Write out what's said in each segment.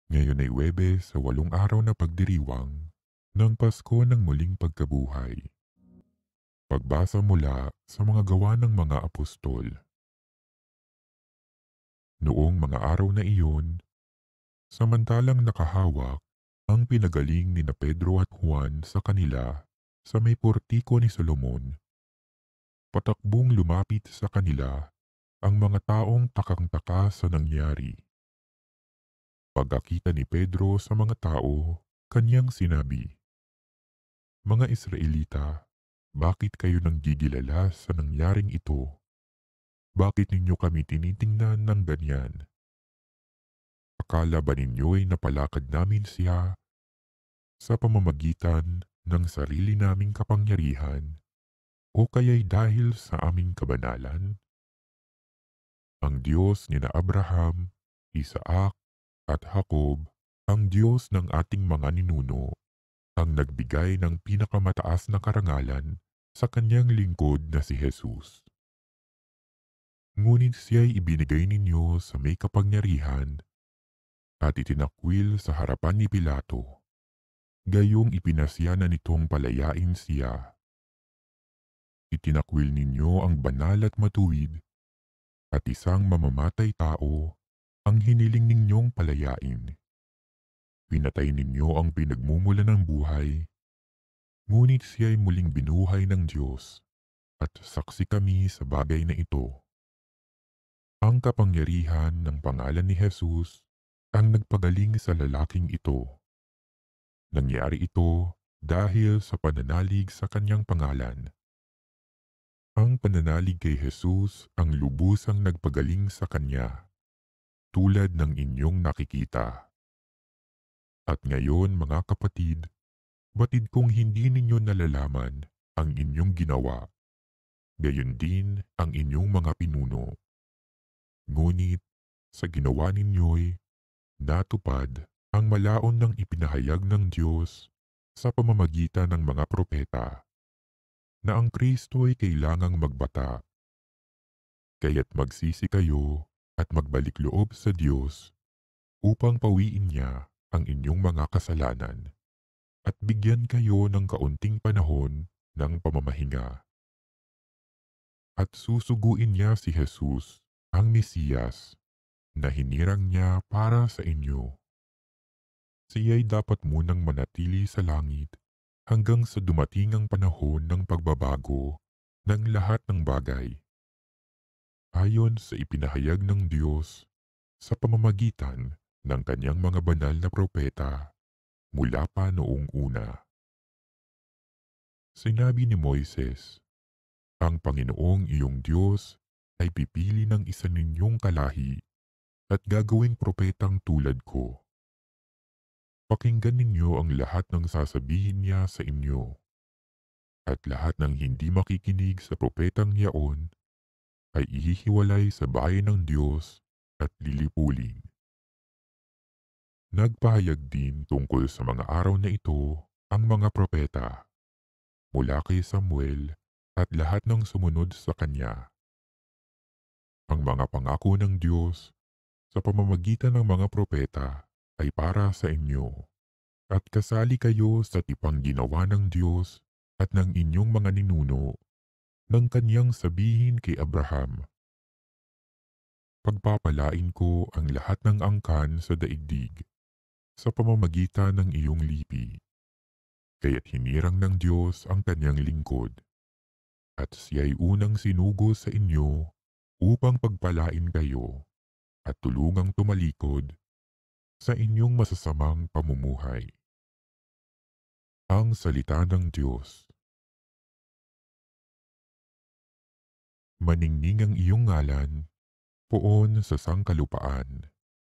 Ngayon ay Huwebes sa 8 araw na pagdiriwang ng Pasko ng muling pagkabuhay. Pagbasa mula sa mga gawa ng mga apostol. Noong mga araw na iyon, samantalang nakahawak ang pinagaling ni na Pedro at Juan sa kanila sa may portiko ni Solomon, patakbong lumapit sa kanila ang mga taong takang-taka sa nangyari. Pagkakita ni Pedro sa mga tao, kanyang sinabi, "Mga Israelita, bakit kayo nanggigilala sa nangyaring ito? Bakit ninyo kami tinitingnan ng ganyan? Akala ba ninyo ay napalakad namin siya sa pamamagitan ng sarili naming kapangyarihan o kaya'y dahil sa aming kabanalan? Ang Diyos ni na Abraham, Isaac at Jacob, ang Diyos ng ating mga ninuno, ang nagbigay ng pinakamataas na karangalan sa kanyang lingkod na si Jesus. Ngunit siya'y ibinigay ninyo sa may kapangyarihan at itinakwil sa harapan ni Pilato, gayong ipinasya na nitong palayain siya. Itinakwil ninyo ang banal at matuwid at isang mamamatay tao ang hiniling ninyong palayain. Pinatay ninyo ang pinagmumula ng buhay, ngunit siya'y muling binuhay ng Diyos at saksi kami sa bagay na ito. Ang kapangyarihan ng pangalan ni Jesus ang nagpagaling sa lalaking ito. Nangyari ito dahil sa pananalig sa kanyang pangalan. Ang pananalig kay Jesus ang lubusang nagpagaling sa kanya, tulad ng inyong nakikita. At ngayon mga kapatid, batid kong hindi ninyo nalalaman ang inyong ginawa, gayon din ang inyong mga pinuno. Ngunit sa ginawa ninyo'y natupad ang malaon ng ipinahayag ng Diyos sa pamamagitan ng mga propeta na ang Kristo ay kailangang magbata. Kaya't magsisi kayo at magbalik loob sa Diyos upang pawiin niya ang inyong mga kasalanan at bigyan kayo ng kaunting panahon ng pamamahinga. At susuguin niya si Jesus, ang Mesiyas, na hinirang niya para sa inyo. Siya'y dapat munang manatili sa langit hanggang sa dumating ang panahon ng pagbabago ng lahat ng bagay, ayon sa ipinahayag ng Diyos sa pamamagitan ng kanyang mga banal na propeta mula pa noong una. Sinabi ni Moises, "Ang Panginoong iyong Diyos ay pipili ng isa ninyong kalahi at gagawing propetang tulad ko. Pakinggan ninyo ang lahat ng sasabihin niya sa inyo, at lahat ng hindi makikinig sa propetang yaon ay ihihiwalay sa bayan ng Diyos at lilipulin." Nagpahayag din tungkol sa mga araw na ito ang mga propeta, mula kay Samuel at lahat ng sumunod sa kanya. Ang mga pangako ng Diyos sa pamamagitan ng mga propeta ay para sa inyo, at kasali kayo sa tipang ginawa ng Diyos at ng inyong mga ninuno nang kanyang sabihin kay Abraham, "Pagpapalain ko ang lahat ng angkan sa daigdig sa pamamagitan ng iyong lipi." Kaya't hinirang ng Diyos ang kanyang lingkod, at siya'y unang sinugo sa inyo upang pagpalain kayo at tulungang tumalikod sa inyong masasamang pamumuhay. Ang salita ng Diyos. Maningning ang iyong ngalan, poon sa sangkalupaan.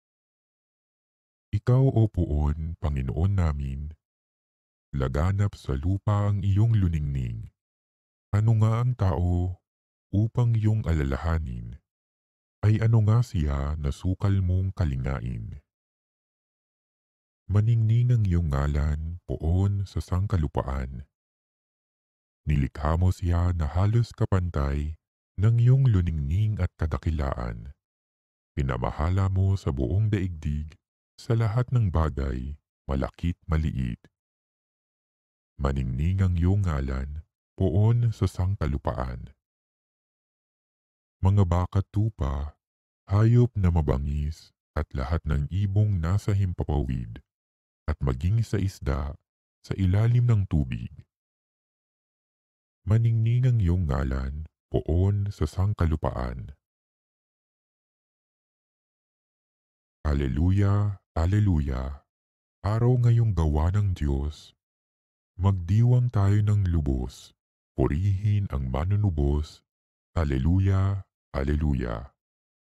Ikaw o poon, Panginoon namin, laganap sa lupa ang iyong luningning. Ano nga ang tao upang iyong alalahanin? Ay ano nga siya na sukal mong kalingain? Maningning ang iyong ngalan, poon sa sangkalupaan. Nilikha mo siya na halos kapantay ng iyong luningning at kadakilaan. Pinamahala mo sa buong daigdig Sa lahat ng bagay, malaki't maliit, maningning ang iyong ngalan, poon sa sangkalupaan. Mga bakat tupa, hayop na mabangis, at lahat ng ibong nasa himpapawid, at maging sa isda, sa ilalim ng tubig. Maningning ang iyong ngalan, poon sa sangkalupaan. Aleluya, aleluya, araw ngayong gawa ng Diyos. Magdiwang tayo ng lubos, purihin ang manunubos. Aleluya, aleluya.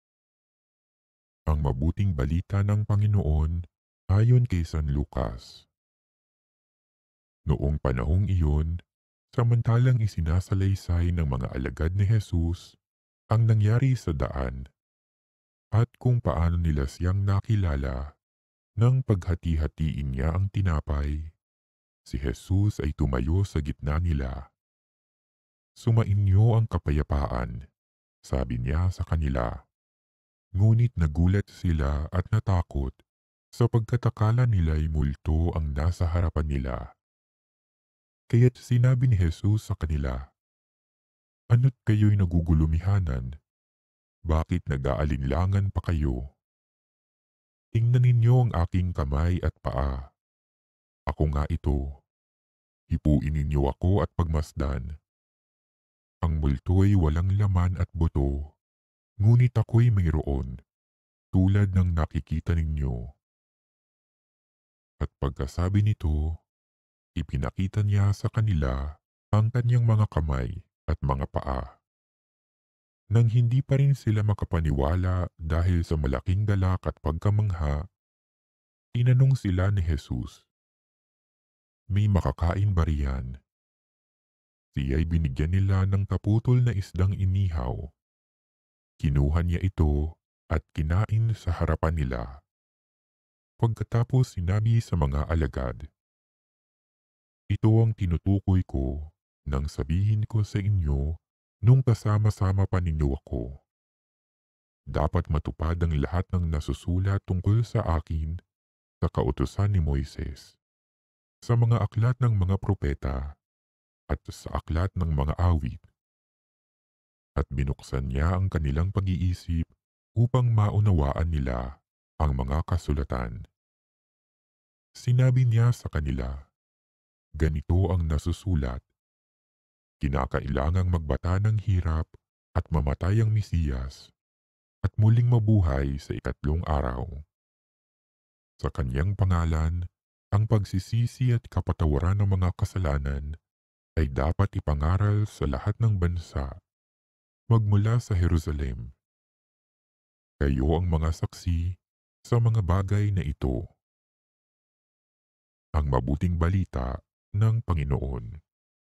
Ang mabuting balita ng Panginoon ayon kay San Lucas. Noong panahong iyon, samantalang isinasalaysay ng mga alagad ni Jesus ang nangyari sa daan at kung paano nila siyang nakilala nang paghati-hatiin niya ang tinapay, si Jesus ay tumayo sa gitna nila. Sumainyo ang kapayapaan, sabi niya sa kanila. Ngunit nagulat sila at natakot sapagkat akala nila'y multo ang nasa harapan nila. Kaya't sinabi ni Jesus sa kanila, "Ano't kayo'y nagugulumihanan? Bakit nag-aalinlangan pa kayo? Tingnan ninyo ang aking kamay at paa. Ako nga ito. Hipuin ninyo ako at pagmasdan. Ang multo'y walang laman at buto, ngunit ako'y mayroon, tulad ng nakikita ninyo." At pagkasabi nito, ipinakita niya sa kanila ang kanyang mga kamay at mga paa. Nang hindi pa rin sila makapaniwala dahil sa malaking galak at pagkamangha, tinanong sila ni Jesus, "May makakain ba riyan?" Siya'y binigyan nila ng kaputol na isdang inihaw. Kinuha niya ito at kinain sa harapan nila. Pagkatapos sinabi sa mga alagad, "Ito ang tinutukoy ko nang sabihin ko sa inyo nung kasama-sama pa ninyo ako. Dapat matupad ang lahat ng nasusulat tungkol sa akin sa kautusan ni Moises, sa mga aklat ng mga propeta, at sa aklat ng mga awit." At binuksan niya ang kanilang pag-iisip upang maunawaan nila ang mga kasulatan. Sinabi niya sa kanila, "Ganito ang nasusulat, kinakailangang magbata ng hirap at mamatay ang Mesiyas at muling mabuhay sa ikatlong araw. Sa kanyang pangalan, ang pagsisisi at kapatawaran ng mga kasalanan ay dapat ipangaral sa lahat ng bansa, magmula sa Jerusalem. Kayo ang mga saksi sa mga bagay na ito." Ang mabuting balita ng Panginoon.